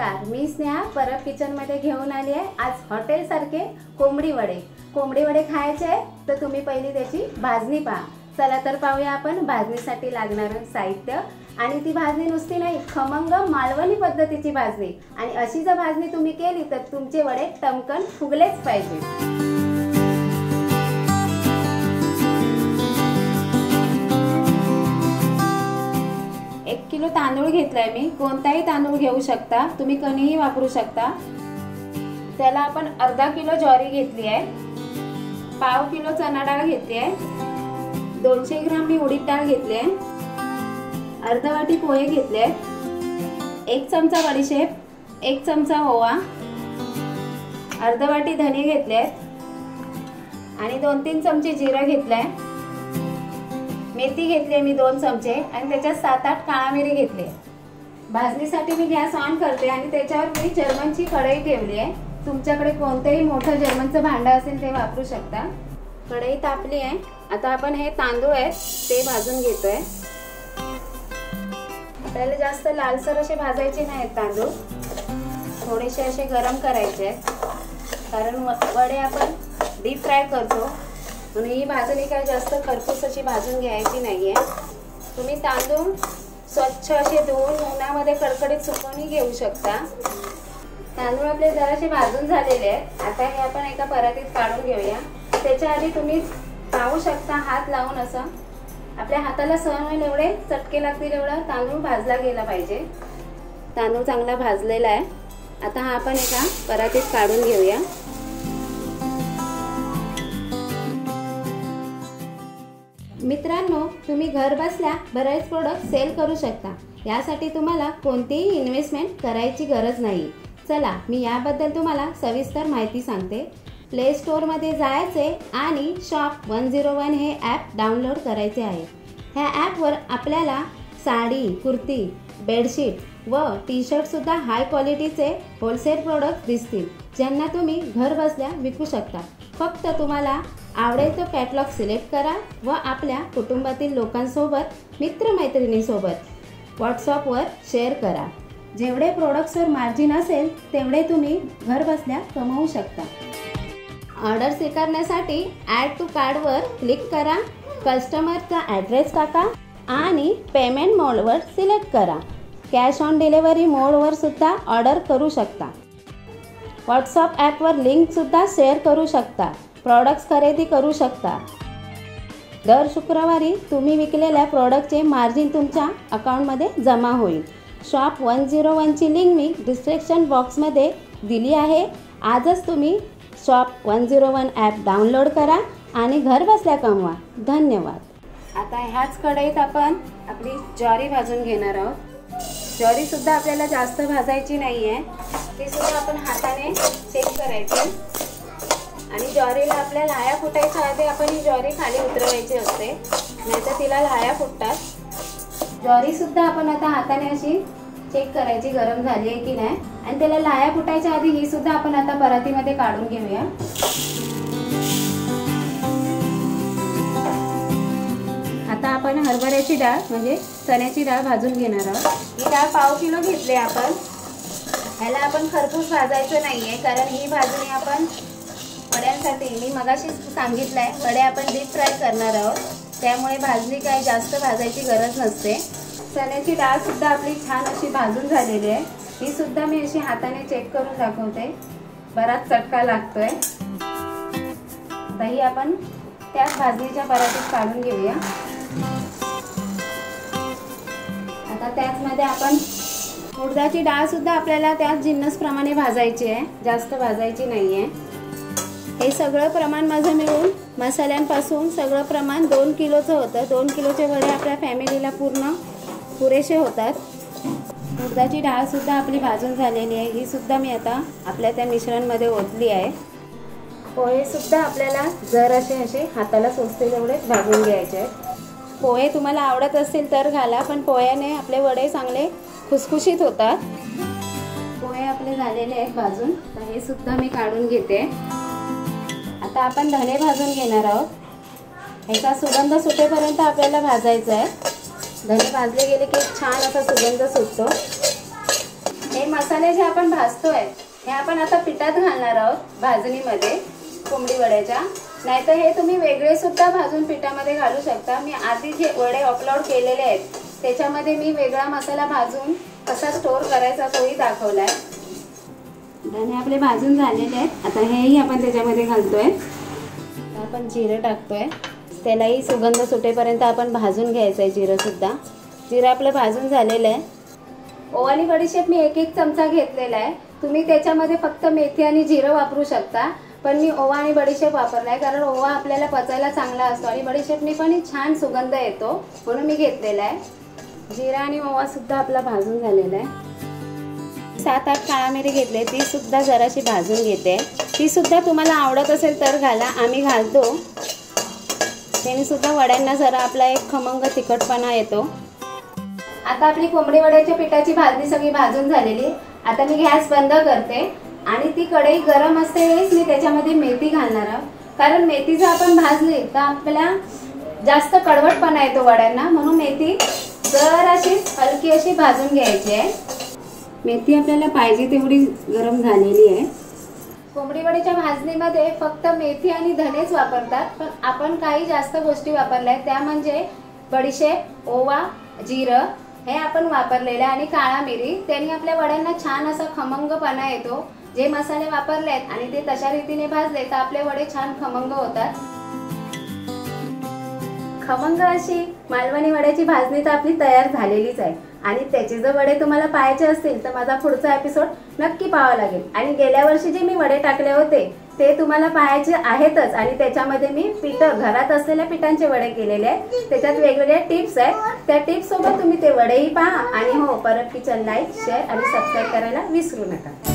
नमस्कार, मी स्नेहा परब किचनमध्ये घेऊन आली आहे आज हॉटेलसारखे कोंबडी वडे। कोंबडी वडे खायचे तर तुम्ही पहिली त्याची भाजणी पहा। चला तर पाहूया आपण भाजणीसाठी लागणारं साहित्य। आणि ती भाजणी नुसती नाही, खमंग मालवणी पद्धतीची भाजणी। आणि अशी जर भाजणी तुम्ही केली तर तुमचे वडे टमकन फुगलेच पाहिजे। 1 किलो तांदूळ घेतलाय मी, कोणताही तांदूळ घेऊ शकता, तुम्ही कणीही वापरू शकता। त्याला आपण अर्धा किलो ज्वारी घेतली आहे, पाव किलो चणा डाळ घेतली आहे, 200 ग्राम मी उडीद डाळ घेतली आहे, अर्धा वाटी पोहे घेतले आहेत, 1 चमचा बडीशेप, 1 चमचा ओवा, अर्धा वाटी धने घेतले आहेत आणि 2-3 चमचे जिरा घेतलाय। मेथी घेतली मी 2 चमचे आणि त्याच्यात 7-8 काळा मिरी घेतले। भाजणीसाठी मी गॅस ऑन करते आणि त्याच्यावर मी जर्मनची कढई ठेवली आहे। तुमच्याकडे कोणतेही मोठं जर्मनचं भांडं असेल ते वापरू शकता। कढई तापली आहे, आता आपण हे तांदूळ आहेत ते भाजून घेतोय। आपल्याला जास्त लालसर असे भाजायचे नाहीत तांदूळ, थोडेसे असे गरम करायचे आहेत, कारण वडे आपण डीप फ्राय करतो म्हणून ही भाजणी काय जास्त खरपूस अशी भाजून घ्यायची नाहीये। तुम्ही तांदूळ स्वच्छ असे धुवून उन्हामध्ये कडकडीत सुकवून घेऊ शकता। तांदूळ आपले जरासे भाजून झालेले आहेत, आता हे आपण एका परातीत काढून घेऊया। त्याच्या आधी तुम्ही पाहू शकता हात लावून असं आपल्या हाताला सहन होईल एवढे चटके लागतील एवढा तांदूळ भाजला गेला पाहिजे। तांदूळ चांगला भाजलेला आहे, आता हा आपण एका परातीत काढून घेऊया। मित्रांनो, तुम्ही घर बसल्या बरेच प्रोडक्ट सेल करू शकता, यासाठी तुम्हाला कोणतीही इन्व्हेस्टमेंट करायची गरज नाही। चला मी याबद्दल तुम्हाला सविस्तर माहिती सांगते। प्ले स्टोअरमध्ये जायचे आणि शॉप 101 हे ॲप डाउनलोड करायचे आहे। ह्या ॲपवर आपल्याला साडी, कुर्ती, बेडशीट व टी शर्टसुद्धा हाय क्वालिटीचे होलसेल प्रोडक्ट दिसतील, ज्यांना तुम्ही घर बसल्या विकू शकता। फक्त तुम्हाला आवडेल तो कॅटलॉग सिलेक्ट करा व आपल्या कुटुंबातील लोकांसोबत, मित्रमैत्रिणींसोबत व्हॉट्सअपवर शेअर करा। जेवढे प्रोडक्ट्सवर मार्जिन असेल तेवढे तुम्ही घर बसल्या कमवू शकता। ऑर्डर स्वीकारण्यासाठी ॲड टू कार्डवर क्लिक करा, कस्टमरचा ॲड्रेस टाका आणि पेमेंट मोडवर सिलेक्ट करा। कॅश ऑन डिलिव्हरी मोडवर सुद्धा ऑर्डर करू शकता। व्हॉट्सअप ॲपवर लिंकसुद्धा शेअर करू शकता, प्रॉडक्ट्स खरेदी करू शकता। दर शुक्रवारी तुम्ही विकलेल्या प्रॉडक्टचे मार्जिन तुमच्या अकाउंटमध्ये जमा होईल। शॉप 101ची लिंक मी डिस्क्रिप्शन बॉक्समध्ये दिली आहे। आजच तुम्ही शॉप 101 ॲप डाउनलोड करा आणि घर बसल्या कमवा। धन्यवाद। आता ह्याच कढईत आपण आपली ज्वारी भाजून घेणार आहोत। ज्वारीसुद्धा आपल्याला जास्त भाजायची नाही आहे, ती सुद्धा आपण हाताने चेक करायची आणि ज्वारीला आपल्या लाह्या फुटायच्या आधी आपण ही ज्वारी खाली उतरवायची असते, नाहीतर तिला लाह्या फुटतात। ज्वारीसुद्धा आपण आता हाताने अशी चेक करायची गरम झाली आहे की नाही, आणि त्याला लाह्या फुटायच्या आधी ही सुद्धा आपण आता परातीमध्ये काढून घेऊया। आता आपण हरभऱ्याची डाळ म्हणजे चण्याची डाळ भाजून घेणार आहोत। ही डाळ पाव किलो घेतली आपण। ह्याला आपण खरपूस भाजायचं नाही आहे, कारण ही भाजणी आपण वड्यांसाठी मी मगाशी सांगितलं आहे, वडे आपण डीप फ्राय करणार आहोत, त्यामुळे भाजणी काय जास्त भाजायची गरज नसते। चण्याची डाळसुद्धा आपली छान अशी भाजून झालेली आहे, ही सुद्धा मी अशी हाताने चेक करून दाखवते, बराच चटका लागतोय। दही आपण त्याच भाजणीच्या परातीत काढून घेऊया। आता त्याचमध्ये आपण उडदाची डाळसुद्धा आपल्याला त्याच जिन्नसप्रमाणे भाजायची आहे, जास्त भाजायची नाही आहे। हे सगळं प्रमाण माझं मिळून मसाल्यांपासून सगळं प्रमाण 2 किलोचं होतं। 2 किलोचे वडे आपल्या फॅमिलीला पुरेसे होतात। उडदाची डाळसुद्धा आपली भाजून झालेली आहे, ही सुद्धा मी आता आपल्या त्या मिश्रणमध्ये ओतली आहे। पोहेसुद्धा आपल्याला जर असे हाताला सोसतील एवढेच भाजून घ्यायचे आहेत। पोहे तुम्हाला आवडत असतील तर घाला, पण पोह्याने आपले वडे चांगले खुसखुशीत होतात। पोहे आपले झालेले आहेत भाजून, तर हे सुद्धा मी काढून घेते। आता आपण धने भाजून घेणार आहोत। ह्याचा सुगंध सुटेपर्यंत आपल्याला भाजायचं आहे। धने भाजले गेले की छान असा सुगंध सुटतो। हे हे मसाले जे आपण भाजतोय हे आपण आता पिठात घालणार आहोत भाजणीमध्ये कोंबडी वड्याच्या. नाहीतर हे तुम्ही वेगळे सुद्धा भाजून पिठामध्ये घालू शकता. मी आधी जे वडे अपलोड केलेले आहेत त्याच्यामध्ये मी वेगळा मसाला भाजून कसा स्टोअर करायचा तोही दाखवलाय. धणे आपले भाजून झालेले आहेत. आता हेही आपण त्याच्यामध्ये घालतोय. आपण जिरं टाकतोय. त्यालाही सुगंध सुटेपर्यंत आपण भाजून घ्यायचं आहे जिरंसुद्धा. जिरं आपलं भाजून झालेलं आहे. ओवा आणि बडीशेप मी 1-1 चमचा घेतलेला आहे. तुम्ही त्याच्यामध्ये फक्त मेथी आणि जिरं वापरू शकता, पण मी ओवा आणि बडीशेप वापरला आहे कारण ओवा आपल्याला पचायला चांगला असतो आणि बडीशेपनी पण छान सुगंध येतो म्हणून मी घेतलेला आहे. जिरा आणि ओवासुद्धा आपला भाजून झालेला आहे. 7-8 काळा मिरी घेतले, ती सुद्धा जराशी भाजून घेते. ती सुद्धा तुम्हाला आवडत असेल तर घाला, आम्ही घालतो. त्याने सुद्धा वड्यांना जरा आपला एक खमंग तिखटपणा येतो. आता आपली कोंबडी वड्याच्या पिठाची भाजणी सगळी भाजून झालेली. आता मी गॅस बंद करते आणि ती कढई गरम असते वेळेस मी त्याच्यामध्ये मेथी घालणार आहोत. कारण मेथी जर आपण भाजली तर आपल्याला जास्त कडवटपणा येतो वड्यांना, म्हणून मेथी जराशी हलकी अशी भाजून घ्यायची आहे. मेथी आपल्याला पाहिजे तेवढी गरम झालेली आहे. कोंबडी वड्याच्या भाजणीमध्ये फक्त मेथी आणि धनेच वापरतात, पण आपण काही जास्त गोष्टी वापरल्या आहेत. त्या म्हणजे बडीशेप, ओवा, जिरं हे आपण वापरलेलं आहे आणि काळा मिरी. त्यांनी आपल्या वड्यांना छान असा खमंगपणा येतो. जे मसाले वापरले आहेत आणि ते तशा रीतीने भाजले तर आपले वडे छान खमंग होतात. खमंग अशी मालवणी वड्याची भाजणी तर आपली तयार झालेलीच आहे आणि त्याचे जर वडे तुम्हाला पाहायचे असतील तर माझा पुढचा एपिसोड नक्की पाहावा लागेल. आणि गेल्या वर्षी जे मी वडे टाकले होते ते तुम्हाला पाहायचे आहेतच आणि त्याच्यामध्ये मी घरात असलेल्या पिठांचे वडे केलेले आहेत. त्याच्यात वेगवेगळ्या टिप्स आहेत. त्या टिप्स सोबत तुम्ही ते वडेही पहा आणि हो, परब किचन लाईक, शेअर आणि सबस्क्राईब करायला विसरू नका.